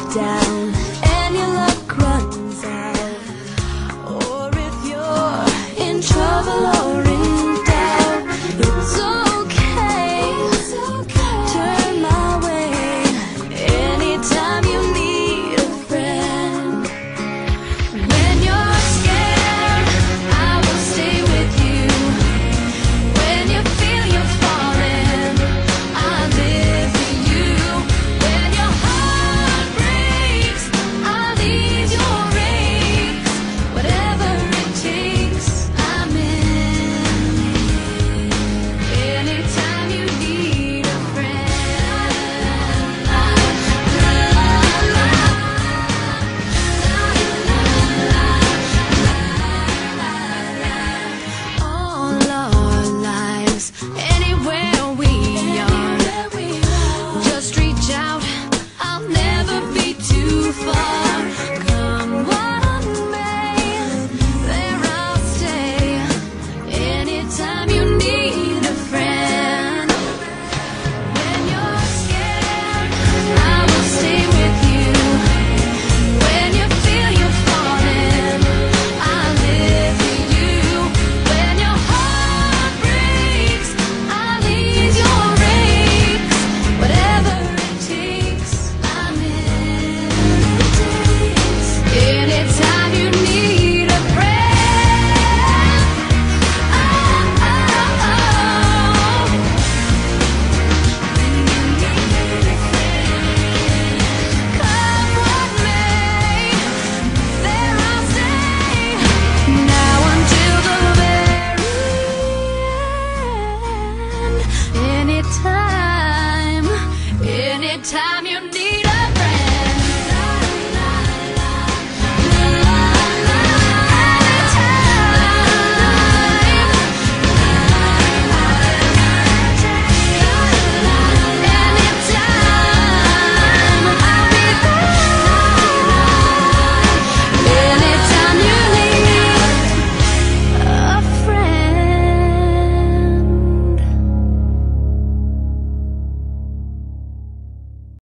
down and your luck runs out, or if you're in trouble or in doubt, it's okay, turn my way anytime you need a friend. When you're scared, I will stay with you. When you feel you're falling, I'll live for you. When your heart breaks, I'll ease your aches. Whatever it takes, I'm in. Anytime you need a friend. All our lives, anywhere we are, just reach out, I'll never be too far. Come what may, there I'll stay. Anytime you need a friend. When you're scared, I will stay with you. When you feel you're falling, I'll live for you. When your heart breaks, I'll ease your aches. Whatever it takes, I'm in. Anytime you need a friend. Come what may, there I'll stay. Now until the very end. Anytime you need